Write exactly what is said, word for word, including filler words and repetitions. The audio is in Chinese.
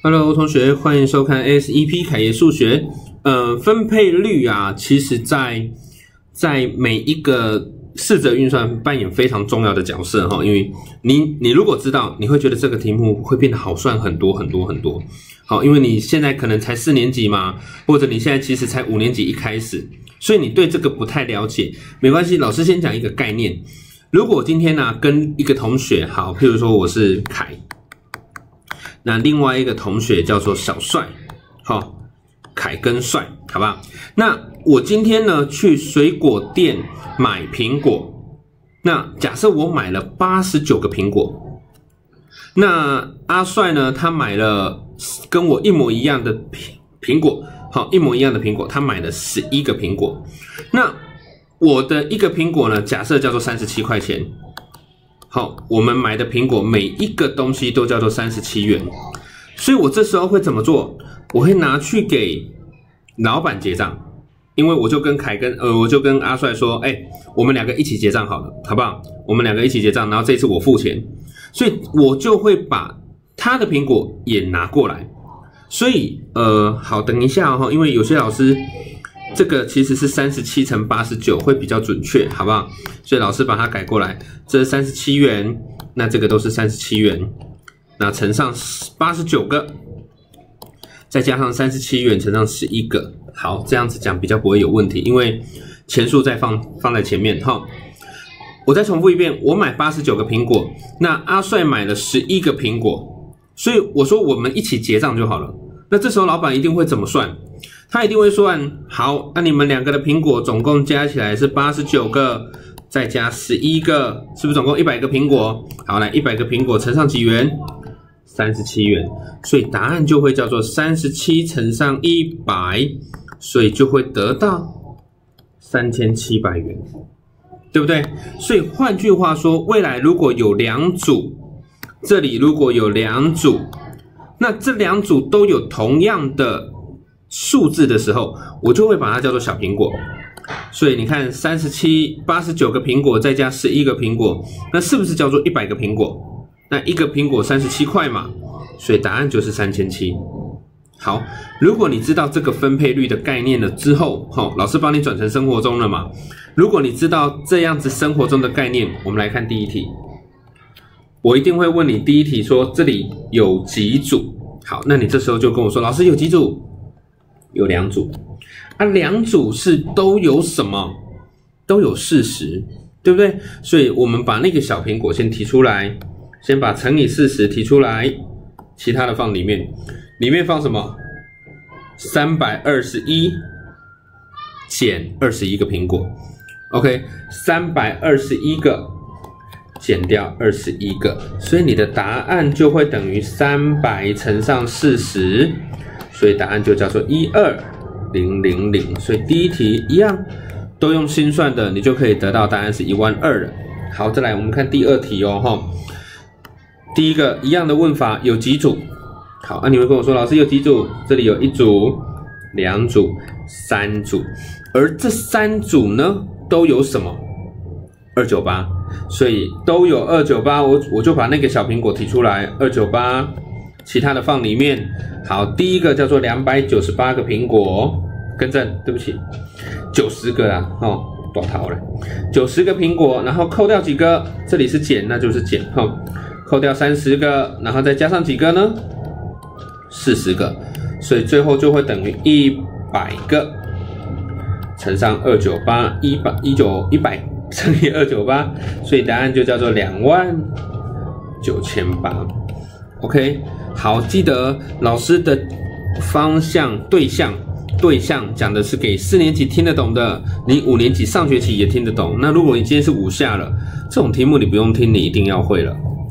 Hello， 同学，欢迎收看 A S E P 凯爷数学。呃，分配率啊，其实在在每一个四则运算扮演非常重要的角色哈。因为你你如果知道，你会觉得这个题目会变得好算很多很多很多。好，因为你现在可能才四年级嘛，或者你现在其实才五年级一开始，所以你对这个不太了解，没关系，老师先讲一个概念。如果今天呢、啊、跟一个同学，好，譬如说我是凯。那另外一个同学叫做小帅，好，凯跟帅，好吧？那我今天呢去水果店买苹果，那假设我买了八十九个苹果，那阿帅呢他买了跟我一模一样的苹果，好，一模一样的苹果，他买了十一个苹果，那我的一个苹果呢，假设叫做三十七块钱。好，我们买的苹果每一个东西都叫做三十七元，所以我这时候会怎么做？我会拿去给老板结账，因为我就跟凯跟呃，我就跟阿帅说，哎、欸，我们两个一起结账好了，好不好？我们两个一起结账，然后这一次我付钱，所以我就会把他的苹果也拿过来。所以呃，好，等一下哈、哦，因为有些老师。这个其实是三十七乘八十九会比较准确，好不好？所以老师把它改过来，这是三十七元，那这个都是三十七元，那乘上八十九个，再加上三十七元乘上十一个，好，这样子讲比较不会有问题，因为钱数再放放在前面哈。我再重复一遍，我买八十九个苹果，那阿帅买了十一个苹果，所以我说我们一起结账就好了。那这时候老板一定会怎么算？他一定会算，好，那你们两个的苹果总共加起来是八十九个，再加十一个，是不是总共一百个苹果？好，来一百个苹果乘上几元？三十七元，所以答案就会叫做三十七乘上一百，所以就会得到三千七百元，对不对？所以换句话说，未来如果有两组，这里如果有两组，那这两组都有同样的数字的时候，我就会把它叫做小苹果。所以你看三十七、八十九个苹果再加十一个苹果，那是不是叫做一百个苹果？那一个苹果三十七块嘛，所以答案就是三千七。好，如果你知道这个分配率的概念了之后，好，老师帮你转成生活中了嘛。如果你知道这样子生活中的概念，我们来看第一题。我一定会问你第一题说这里有几组？好，那你这时候就跟我说，老师有几组？有两组，啊，两组是都有什么？都有四十，对不对？所以我们把那个小苹果先提出来，先把乘以四十提出来，其他的放里面，里面放什么？三百二十一减二十一个苹果 ，OK， 三百二十一个减掉二十一个，所以你的答案就会等于三百乘上四十。所以答案就叫做一二零零零，所以第一题一样，都用心算的，你就可以得到答案是一万二了。好，再来我们看第二题哦，哈，第一个一样的问法，有几组？好，啊，你会跟我说，老师有几组？这里有一组、两组、三组，而这三组呢，都有什么？二九八，所以都有二九八，我我就把那个小苹果提出来，二九八。其他的放里面，好，第一个叫做两百九十八个苹果，更正，对不起，九十个啊，哦，多逃了，九十个苹果，然后扣掉几个，这里是减，那就是减，哦，扣掉三十个，然后再加上几个呢？四十个，所以最后就会等于一百个乘上二九八，一百一九一百乘以二九八，所以答案就叫做两万九千八。OK。好，记得老师的方向对象，对象讲的是给四年级听得懂的，你五年级上学期也听得懂。那如果你今天是五下了，这种题目你不用听，你一定要会了。